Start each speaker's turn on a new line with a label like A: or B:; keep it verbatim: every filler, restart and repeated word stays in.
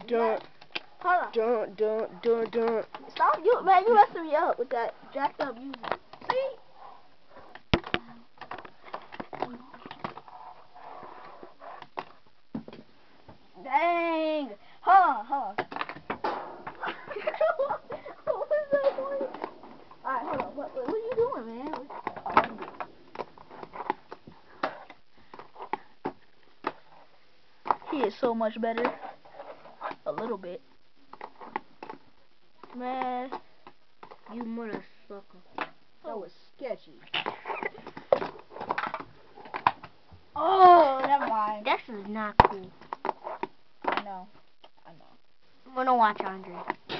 A: Dun,
B: Hold on.
A: dun, dun, dun, dun.
B: Stop, you man, you messing me up with that jacked up music. See? Dang. Hold on, hold on. What was that point? Alright, hold on. What, what, what are you doing, man? What, oh, let me do it. He is so much better. A little bit. Man.
A: You mother sucker. That was sketchy.
B: Oh, never mind.
A: This is not cool.
B: I know. I know.
A: I'm gonna watch Andre.